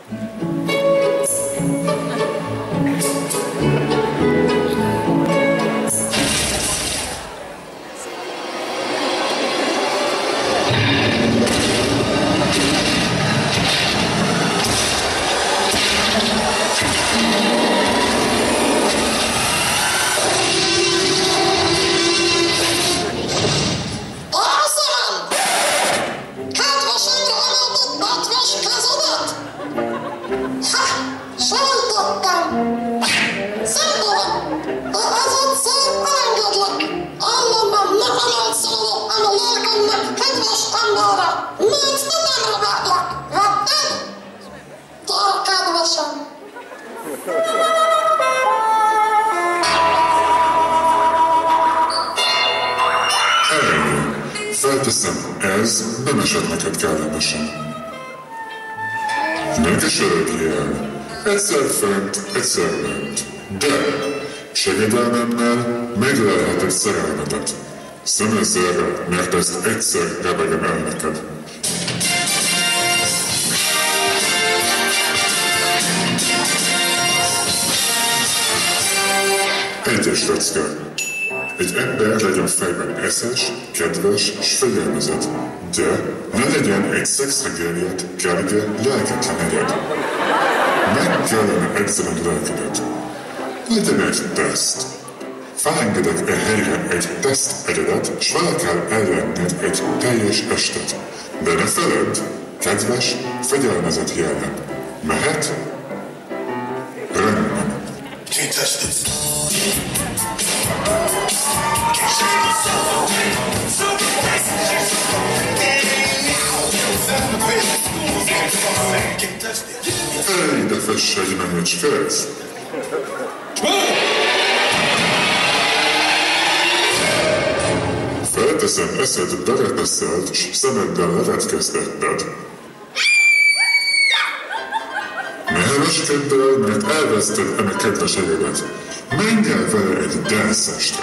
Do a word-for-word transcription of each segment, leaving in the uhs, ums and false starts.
Felteszem, ez nem esett neked kellemesen. Ne keseredj el. Egyszer fent, egyszer lent. De segedelmemmel meglelheted szerelmetet. Szemezz erre, mert ezt egyszer rebegem el neked. Egyes lecke. Egy ember legyen fejben eszes, kedves s fegyelmezett, de ne legyen egy szexregéliát, kerge, lelketlen egyed. Meg kellene edzened lelkedet. Legyen egy teszt. Felengedek e helyre egy teszt egyedet, s vele kell ellenned egy teljes estet. De ne feledd, kedves, fegyelmezett jelleg. Mehet? Rendben. Can't touch this. Ej, de fesse egy menyecske ez! Felteszem, eszed bereteszelt, s szemeddel levetkeztetted. Ne heveskedj el, mert elveszted eme kedves egyedet. Menj el vele egy danszestre.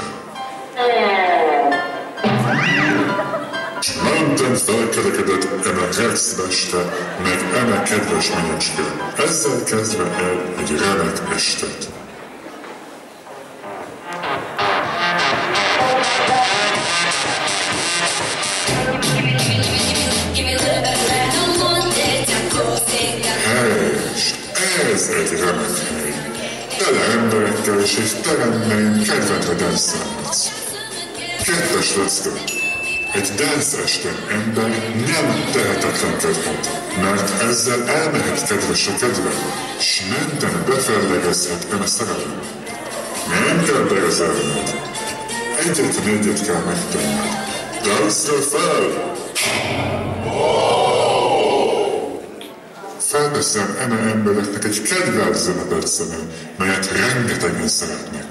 S mentem felkerekedett eme rexmeste, meg eme kedves menyecske. Ezzel kezdve el egy remek estet. Helyes, ez egy remek hely. Tele emberekkel és egy teremben kedvedre dánszálhatsz. Kedves lecke, egy dánsz esten ember nem tehetetlenkedhet, mert ezzel elmehet kedves a kedve, s menten befellegezhet eme szerelem. Nem kell berezelned. Egyetlen egyet kell megtenned. Dánszra fel! Felveszem eme embereknek egy kedvelt zenebetszene, melyet rengetegen szeretnek.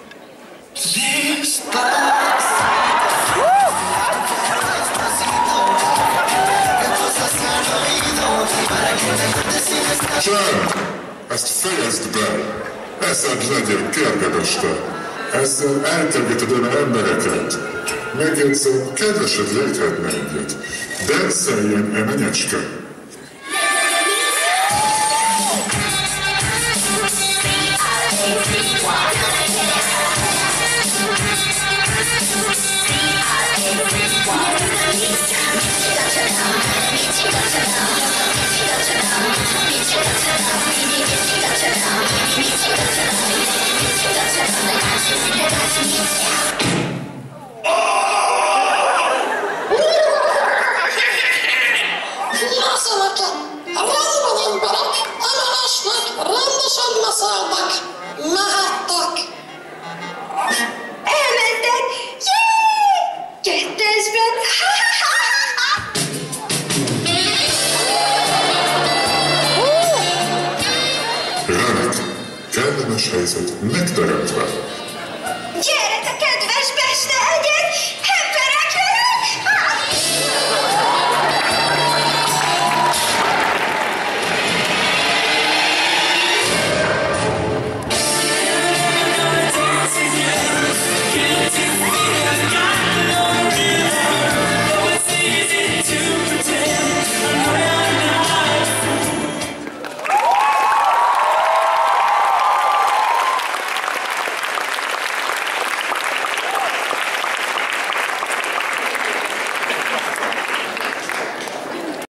Csend! Ezt fejezd be! Eszed legyen, kérgedeste! Ezzel elkergeted eme embereket! Megjegyzem, kedvesed léthetne egyet. Denszeljen e menyecske! Remek, kellemes helyzet megteremtve.